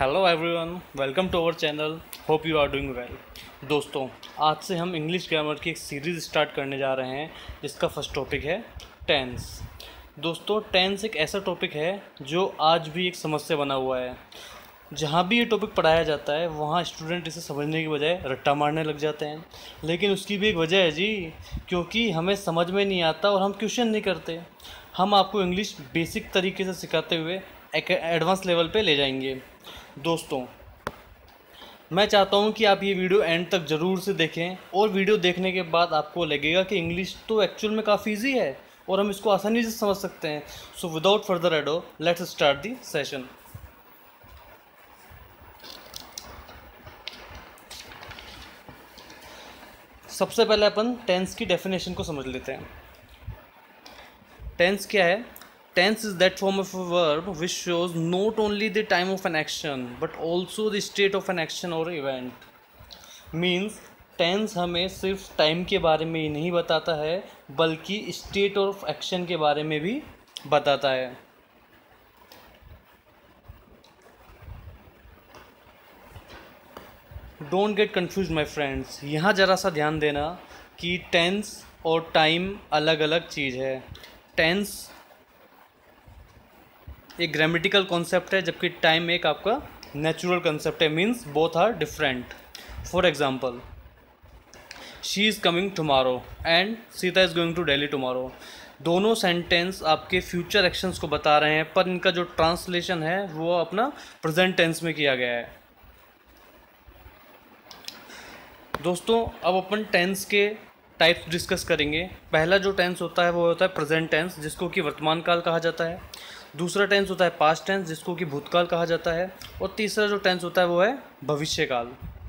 Hello everyone, welcome to our channel. Hope you are doing well. दोस्तों, आज से हम इंग्लिश ग्रामर की एक सीरीज़ स्टार्ट करने जा रहे हैं जिसका फर्स्ट टॉपिक है टेंस। दोस्तों, टेंस एक ऐसा टॉपिक है जो आज भी एक समस्या बना हुआ है। जहाँ भी ये टॉपिक पढ़ाया जाता है वहाँ स्टूडेंट इसे समझने की बजाय रट्टा मारने लग जाते हैं। लेकिन उसकी भी एक वजह है जी, क्योंकि हमें समझ में नहीं आता और हम क्वेश्चन नहीं करते। हम आपको इंग्लिश बेसिक तरीके से सिखाते हुए एक एडवांस लेवल पे ले जाएंगे। दोस्तों, मैं चाहता हूँ कि आप ये वीडियो एंड तक ज़रूर से देखें और वीडियो देखने के बाद आपको लगेगा कि इंग्लिश तो एक्चुअल में काफ़ी ईजी है और हम इसको आसानी से समझ सकते हैं। So without further ado, let's start the session. सबसे पहले अपन टेंस की डेफिनेशन को समझ लेते हैं। टेंस क्या है? Tense is that form of a verb which shows not only the time of an action but also the state of an action or event. Means tense हमें सिर्फ टाइम के बारे में ही नहीं बताता है बल्कि स्टेट ऑफ एक्शन के बारे में भी बताता है। Don't get confuse my friends. यहाँ ज़रा सा ध्यान देना कि टेंस और टाइम अलग अलग चीज़ है। टेंस एक ग्रामेटिकल कॉन्सेप्ट है जबकि टाइम एक आपका नेचुरल कॉन्सेप्ट है। Means both are different. For example, she is coming tomorrow and Sita is going to Delhi tomorrow. दोनों सेंटेंस आपके फ्यूचर एक्शंस को बता रहे हैं, पर इनका जो ट्रांसलेशन है वो अपना प्रेजेंट टेंस में किया गया है। दोस्तों, अब अपन टेंस के टाइप्स डिस्कस करेंगे। पहला जो टेंस होता है वो होता है प्रेजेंट टेंस, जिसको कि वर्तमान काल कहा जाता है। दूसरा टेंस होता है पास्ट टेंस, जिसको कि भूतकाल कहा जाता है। और तीसरा जो टेंस होता है वो है भविष्यकाल।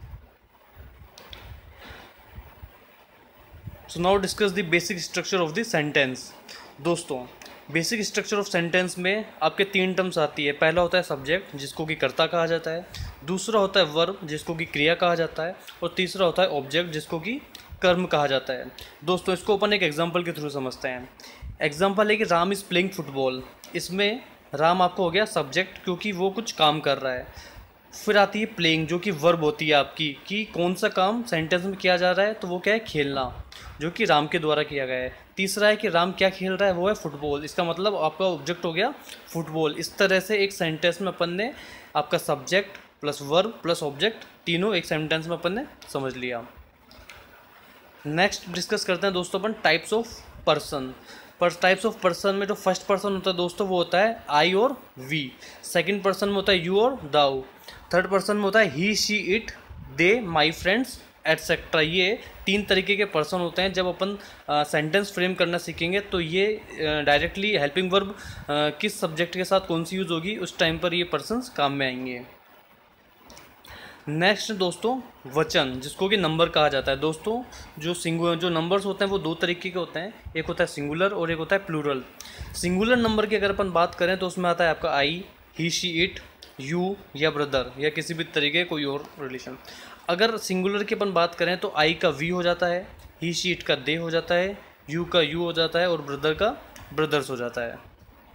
So now discuss the basic structure of the sentence. दोस्तों, बेसिक स्ट्रक्चर ऑफ सेंटेंस में आपके तीन टर्म्स आती है। पहला होता है सब्जेक्ट, जिसको कि कर्ता कहा जाता है। दूसरा होता है वर्ब, जिसको कि क्रिया कहा जाता है। और तीसरा होता है ऑब्जेक्ट, जिसको कि कर्म कहा जाता है। दोस्तों, इसको अपन एक एग्जाम्पल के थ्रू समझते हैं। एग्जाम्पल है कि राम इज़ प्लेइंग फुटबॉल। इसमें राम आपको हो गया सब्जेक्ट, क्योंकि वो कुछ काम कर रहा है। फिर आती है प्लेइंग, जो कि वर्ब होती है आपकी, कि कौन सा काम सेंटेंस में किया जा रहा है, तो वो क्या है, खेलना, जो कि राम के द्वारा किया गया है। तीसरा है कि राम क्या खेल रहा है, वो है फुटबॉल। इसका मतलब आपका ऑब्जेक्ट हो गया फुटबॉल। इस तरह से एक सेंटेंस में अपन ने आपका subject plus verb plus object तीनों एक सेंटेंस में अपन ने समझ लिया। नेक्स्ट डिस्कस करते हैं दोस्तों अपन टाइप्स ऑफ पर्सन। पर टाइप्स ऑफ पर्सन में जो फर्स्ट पर्सन होता है दोस्तों वो होता है आई और वी। सेकंड पर्सन में होता है यू और दाऊ। थर्ड पर्सन में होता है he, she, it, they, my friends etcetera. ये तीन तरीके के पर्सन होते हैं। जब अपन सेंटेंस फ्रेम करना सीखेंगे तो ये डायरेक्टली हेल्पिंग वर्ब किस सब्जेक्ट के साथ कौन सी यूज़ होगी उस टाइम पर ये पर्सन्स काम में आएंगे। नेक्स्ट दोस्तों वचन, जिसको कि नंबर कहा जाता है। दोस्तों, जो नंबर्स होते हैं वो दो तरीके के होते हैं। एक होता है सिंगुलर और एक होता है प्लूरल। सिंगुलर नंबर की अगर अपन बात करें तो उसमें आता है आपका I, he, she, it, you या ब्रदर या किसी भी तरीके कोई और रिलेशन। अगर सिंगुलर की अपन बात करें तो आई का वी हो जाता है, ही, शी, इट का दे हो जाता है, यू का यू हो जाता है और ब्रदर का ब्रदर्स हो जाता है।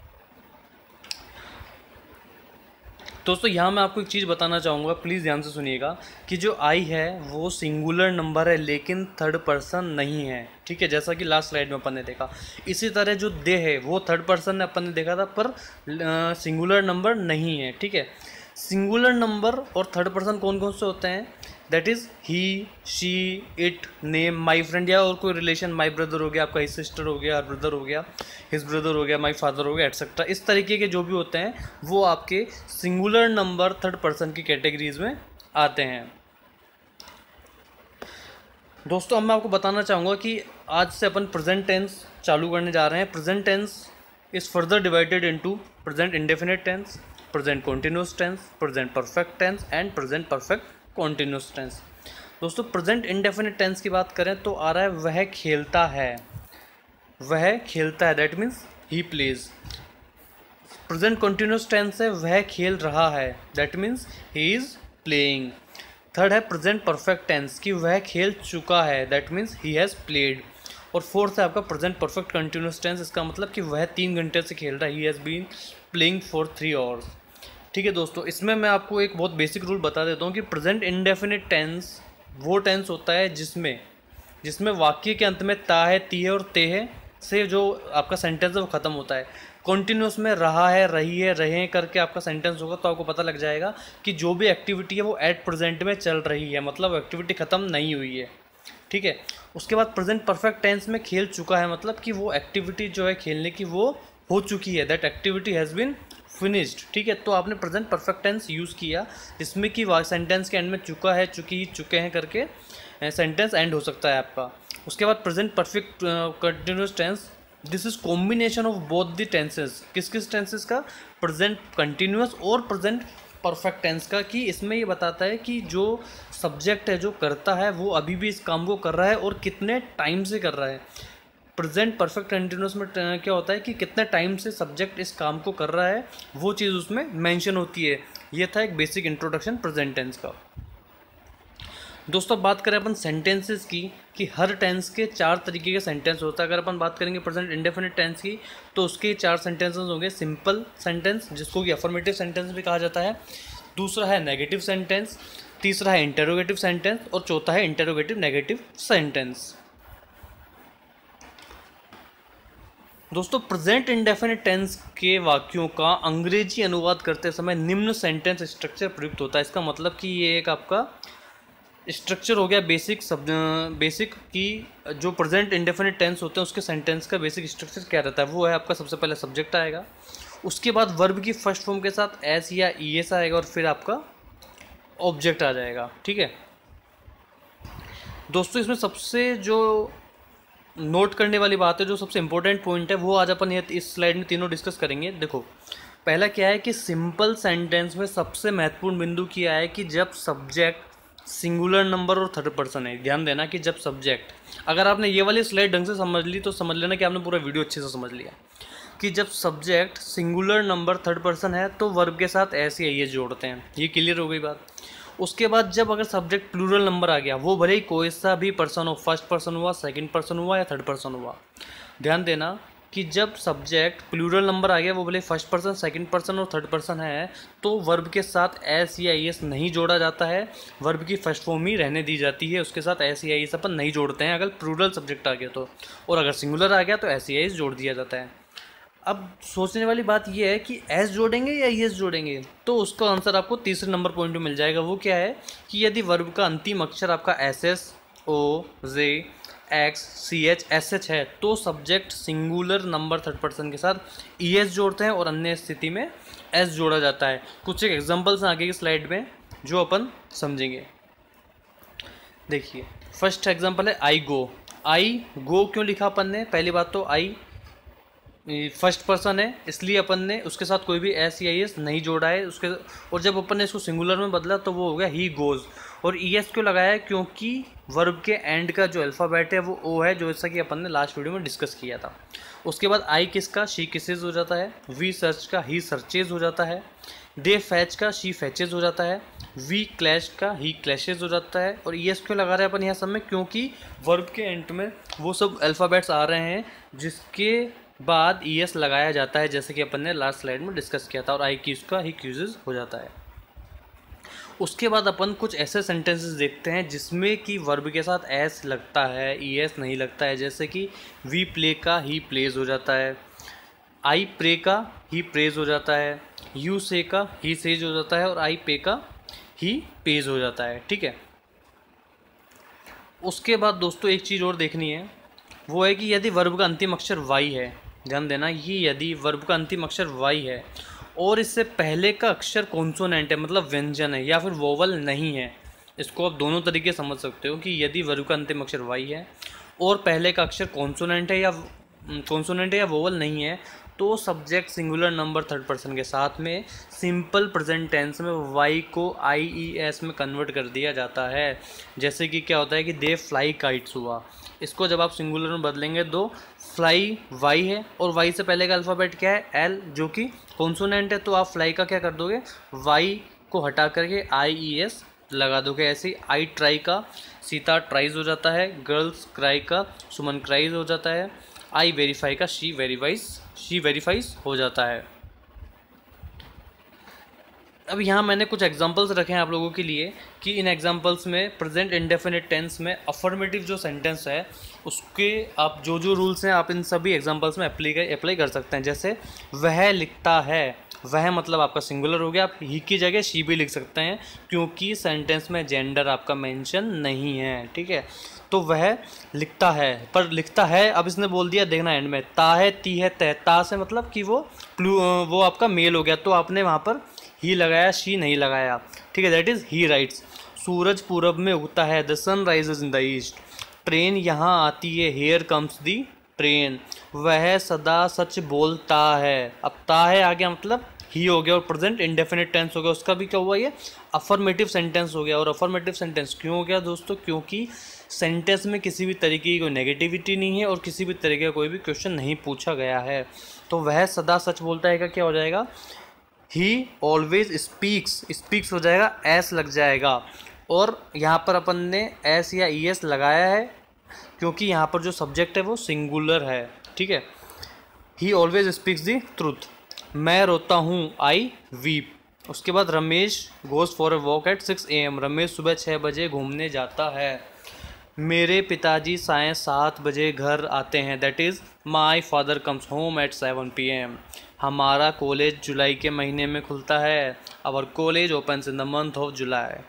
दोस्तों, यहाँ मैं आपको एक चीज़ बताना चाहूँगा, प्लीज़ ध्यान से सुनिएगा, कि जो आई है वो सिंगुलर नंबर है लेकिन थर्ड पर्सन नहीं है। ठीक है, जैसा कि लास्ट स्लाइड में अपन ने देखा। इसी तरह जो दे है वो थर्ड पर्सन ने अपन ने देखा था, पर सिंगुलर नंबर नहीं है। ठीक है, सिंगुलर नंबर और थर्ड पर्सन कौन कौन से होते हैं? That is he, she, it, name, my friend या और कोई रिलेशन। माई ब्रदर हो गया आपका, हिज सिस्टर हो गया, हर ब्रदर हो गया, हिज ब्रदर हो गया, माई फादर हो गया, एटसेट्रा। इस तरीके के जो भी होते हैं वो आपके सिंगुलर नंबर थर्ड पर्सन की कैटेगरीज में आते हैं। दोस्तों, अब मैं आपको बताना चाहूँगा कि आज से अपन प्रेजेंट टेंस चालू करने जा रहे हैं। Present tense is further divided into present indefinite tense, present continuous tense, present perfect tense and present perfect continuous tense. दोस्तों, प्रेजेंट इंडेफिनिट टेंस की बात करें तो आ रहा है वह खेलता है। वह खेलता है, that means he plays. Present continuous tense है वह खेल रहा है, that means he is playing. Third है प्रेजेंट परफेक्ट टेंस, कि वह खेल चुका है, that means he has played. और फोर्थ है आपका प्रेजेंट परफेक्ट कंटिन्यूस टेंस, इसका मतलब कि वह 3 घंटे से खेल रहा है, he has been playing for 3 hours. ठीक है दोस्तों, इसमें मैं आपको एक बहुत बेसिक रूल बता देता हूँ कि प्रेजेंट इंडेफिनिट टेंस वो टेंस होता है जिसमें वाक्य के अंत में ता है, ती है और ते है से जो आपका सेंटेंस है वो ख़त्म होता है। कॉन्टिन्यूस में रहा है, रही है, रहे करके आपका सेंटेंस होगा तो आपको पता लग जाएगा कि जो भी एक्टिविटी है वो एट प्रेजेंट में चल रही है, मतलब एक्टिविटी ख़त्म नहीं हुई है। ठीक है, उसके बाद प्रेजेंट परफेक्ट टेंस में खेल चुका है, मतलब कि वो एक्टिविटी जो है खेलने की वो हो चुकी है, that activity has been finished. ठीक है, तो आपने प्रेजेंट परफेक्ट टेंस यूज़ किया जिसमें कि सेंटेंस के एंड में चुका है, चुकी, चुके हैं करके सेंटेंस एंड हो सकता है आपका। उसके बाद present perfect continuous tense, this is combination of both the tenses. किस किस टेंसेस का? प्रेजेंट कंटिन्यूस और प्रेजेंट परफेक्ट टेंस का। कि इसमें ये बताता है कि जो सब्जेक्ट है, जो करता है, वो अभी भी इस काम को कर रहा है और कितने टाइम से कर रहा है। प्रेजेंट परफेक्ट कंटिन्यूस में क्या होता है कि कितने टाइम से सब्जेक्ट इस काम को कर रहा है, वो चीज़ उसमें मेंशन होती है। ये था एक बेसिक इंट्रोडक्शन प्रेजेंट टेंस का। दोस्तों अब बात करें अपन सेंटेंसेस की, कि हर टेंस के 4 तरीके के सेंटेंस होता है। अगर अपन बात करेंगे प्रेजेंट इंडेफिनिट टेंस की तो उसके 4 सेंटेंसेस होंगे। सिंपल सेंटेंस जिसको कि अफर्मेटिव सेंटेंस भी कहा जाता है, दूसरा है नेगेटिव सेंटेंस, तीसरा है इंटरोगेटिव सेंटेंस और चौथा है इंटरोगेटिव नेगेटिव सेंटेंस। दोस्तों प्रेजेंट इंडेफिनिट टेंस के वाक्यों का अंग्रेजी अनुवाद करते समय निम्न सेंटेंस स्ट्रक्चर प्रयुक्त होता है। इसका मतलब कि ये एक आपका स्ट्रक्चर हो गया बेसिक की जो प्रेजेंट इंडेफिनिट टेंस होते हैं उसके सेंटेंस का बेसिक स्ट्रक्चर क्या रहता है। वो है आपका सबसे पहले सब्जेक्ट आएगा, उसके बाद वर्ब की फर्स्ट फॉर्म के साथ एस या ई एस आएगा और फिर आपका ऑब्जेक्ट आ जाएगा। ठीक है दोस्तों, इसमें सबसे जो नोट करने वाली बात है, जो सबसे इंपॉर्टेंट पॉइंट है, वो आज अपन इस स्लाइड में तीनों डिस्कस करेंगे। देखो पहला क्या है कि सिंपल सेंटेंस में सबसे महत्वपूर्ण बिंदु क्या है कि जब सब्जेक्ट सिंगुलर नंबर और थर्ड पर्सन है। ध्यान देना कि जब सब्जेक्ट, अगर आपने ये वाली स्लाइड ढंग से समझ ली तो समझ लेना कि आपने पूरा वीडियो अच्छे से समझ लिया। कि जब subject singular number third person है तो वर्ब के साथ ऐसे ही जोड़ते हैं। ये क्लियर हो गई बात। उसके बाद जब अगर सब्जेक्ट प्लूरल नंबर आ गया, वो भले ही कोई सा भी पर्सन हो, फर्स्ट पर्सन हुआ, सेकंड पर्सन हुआ या थर्ड पर्सन हुआ, ध्यान देना कि जब सब्जेक्ट प्लूरल नंबर आ गया, वो भले फर्स्ट पर्सन, सेकंड पर्सन और थर्ड पर्सन है, तो वर्ब के साथ एस या एस नहीं जोड़ा जाता है, वर्ब की फर्स्ट फॉर्म ही रहने दी जाती है। उसके साथ एस या एस अपन नहीं जोड़ते हैं अगर प्लूरल सब्जेक्ट आ गया तो, और अगर सिंगुलर आ गया तो एस या एस जोड़ दिया जाता है। अब सोचने वाली बात यह है कि एस जोड़ेंगे या एस जोड़ेंगे, तो उसका आंसर आपको तीसरे नंबर पॉइंट में मिल जाएगा। वो क्या है कि यदि वर्ब का अंतिम अक्षर आपका S S, O, J, X, C H, S H है तो subject singular number third person के साथ ई एस जोड़ते हैं और अन्य स्थिति में एस जोड़ा जाता है। कुछ एक एग्जाम्पल्स आगे की स्लाइड में जो अपन समझेंगे। देखिए फर्स्ट एग्जाम्पल है आई गो। आई गो क्यों लिखा अपन ने? पहली बात तो आई फर्स्ट पर्सन है इसलिए अपन ने उसके साथ कोई भी एस या एस नहीं जोड़ा है उसके, और जब अपन ने इसको सिंगुलर में बदला तो वो हो गया ही गोज। और ई एस क्यों लगाया है? क्योंकि वर्ब के एंड का जो अल्फ़ाबेट है वो ओ है, जो जैसा कि अपन ने लास्ट वीडियो में डिस्कस किया था। उसके बाद आई किसका? शी किसेज हो जाता है। वी सर्च का ही सर्चेज हो जाता है। दे फैच का शी फैचेज हो जाता है। वी क्लैश का ही क्लैशेज हो जाता है। और ई एस क्यों लगा रहे हैं अपन यहाँ सब में? क्योंकि वर्ब के एंड में वो सब अल्फ़ाबेट्स आ रहे हैं जिसके बाद ई एस लगाया जाता है, जैसे कि अपन ने लास्ट स्लाइड में डिस्कस किया था। और आई क्यूज का ही क्यूजेज हो जाता है। उसके बाद अपन कुछ ऐसे सेंटेंसेस देखते हैं जिसमें कि वर्ब के साथ एस लगता है, ई एस नहीं लगता है। जैसे कि वी प्ले का ही प्लेज हो जाता है। आई प्रे का ही प्रेज हो जाता है। यू से का ही सेज हो जाता है। और आई पे का ही पेज हो जाता है। ठीक है, उसके बाद दोस्तों एक चीज़ और देखनी है, वो है कि यदि वर्ब का अंतिम अक्षर वाई है, ध्यान देना, ये यदि वर्ब का अंतिम अक्षर वाई है और इससे पहले का अक्षर कॉन्सोनेंट है, मतलब व्यंजन है या फिर वोवल नहीं है, इसको आप दोनों तरीके समझ सकते हो कि यदि वर्ब का अंतिम अक्षर वाई है और पहले का अक्षर कॉन्सोनेंट है या वोवल नहीं है, तो subject singular number third person के साथ में सिंपल प्रेजेंट टेंस में वाई को आई ई एस में कन्वर्ट कर दिया जाता है। जैसे कि क्या होता है कि दे फ्लाई काइट्स हुआ, इसको जब आप सिंगुलर में बदलेंगे तो फ्लाई वाई है और वाई से पहले का अल्फ़ाबेट क्या है? एल, जो कि कॉन्सोनेंट है। तो आप फ्लाई का क्या कर दोगे? वाई को हटा करके आई ई एस लगा दोगे। ऐसे ही आई ट्राई का सीता ट्राइज हो जाता है। गर्ल्स क्राई का सुमन क्राइज हो जाता है। आई वेरीफाई का शी वेरीफाइज हो जाता है। अब यहाँ मैंने कुछ एग्जांपल्स रखे हैं आप लोगों के लिए कि इन एग्जांपल्स में प्रेजेंट इंडेफिनिट टेंस में अफर्मेटिव जो सेंटेंस है उसके आप जो जो रूल्स हैं आप इन सभी एग्जांपल्स में अप्लाई कर सकते हैं। जैसे वह लिखता है, वह मतलब आपका सिंगुलर हो गया, आप ही की जगह शी भी लिख सकते हैं क्योंकि सेंटेंस में जेंडर आपका मेंशन नहीं है, ठीक है। तो वह लिखता है, पर लिखता है अब इसने बोल दिया, देखना एंड में ता है ती है तह, ता से मतलब कि वो आपका मेल हो गया, तो आपने वहाँ पर ही लगाया, शी नहीं लगाया, ठीक है। That is he writes. सूरज पूरब में उगता है, the sun rises in the east. Train यहाँ आती है, हेयर कम्स दी ट्रेन। वह सदा सच बोलता है, अब ता है आ गया मतलब ही हो गया और प्रेजेंट इंडेफिनिट टेंस हो गया, उसका भी क्या हुआ, ये अफर्मेटिव सेंटेंस हो गया। और अफर्मेटिव सेंटेंस क्यों हो गया दोस्तों, क्योंकि सेंटेंस में किसी भी तरीके की कोई नेगेटिविटी नहीं है और किसी भी तरीके का कोई भी क्वेश्चन नहीं पूछा गया है। तो वह सदा सच बोलता है का क्या हो जाएगा, ही ऑलवेज स्पीक्स, स्पीक्स हो जाएगा, एस लग जाएगा। और यहाँ पर अपन ने एस या ई एस लगाया है क्योंकि यहाँ पर जो सब्जेक्ट है वो सिंगुलर है, ठीक है। He always speaks the truth. मैं रोता हूँ, आई वीप। उसके बाद Ramesh goes for a walk at 6 AM। Ramesh सुबह 6 बजे घूमने जाता है। मेरे पिताजी साय 7 बजे घर आते हैं, that is my father comes home at 7 PM। हमारा कॉलेज जुलाई के महीने में खुलता है, our college opens in the month of July.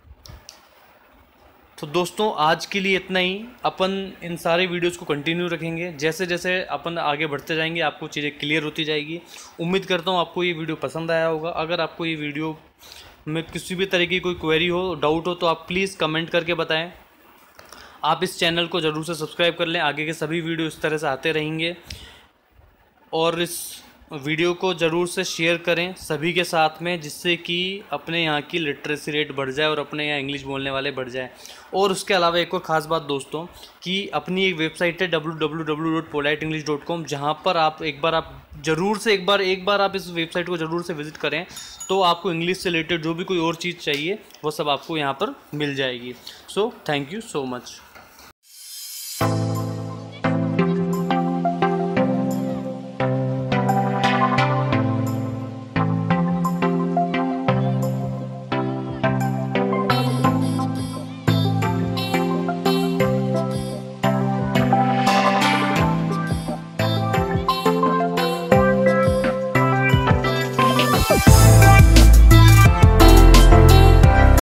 तो दोस्तों आज के लिए इतना ही। अपन इन सारे वीडियोस को कंटिन्यू रखेंगे, जैसे जैसे अपन आगे बढ़ते जाएंगे आपको चीज़ें क्लियर होती जाएगी। उम्मीद करता हूँ आपको ये वीडियो पसंद आया होगा। अगर आपको ये वीडियो में किसी भी तरह की कोई क्वेरी हो, डाउट हो, तो आप प्लीज़ कमेंट करके बताएं। आप इस चैनल को ज़रूर से सब्सक्राइब कर लें, आगे के सभी वीडियो इस तरह से आते रहेंगे। और इस वीडियो को ज़रूर से शेयर करें सभी के साथ में, जिससे कि अपने यहाँ की लिटरेसी रेट बढ़ जाए और अपने यहाँ इंग्लिश बोलने वाले बढ़ जाए। और उसके अलावा एक और ख़ास बात दोस्तों कि अपनी एक वेबसाइट है www.politeenglish.com, जहाँ पर आप एक बार आप इस वेबसाइट को ज़रूर से विज़िट करें, तो आपको इंग्लिश से रिलेटेड जो भी कोई और चीज़ चाहिए वो सब आपको यहाँ पर मिल जाएगी। So thank you so much.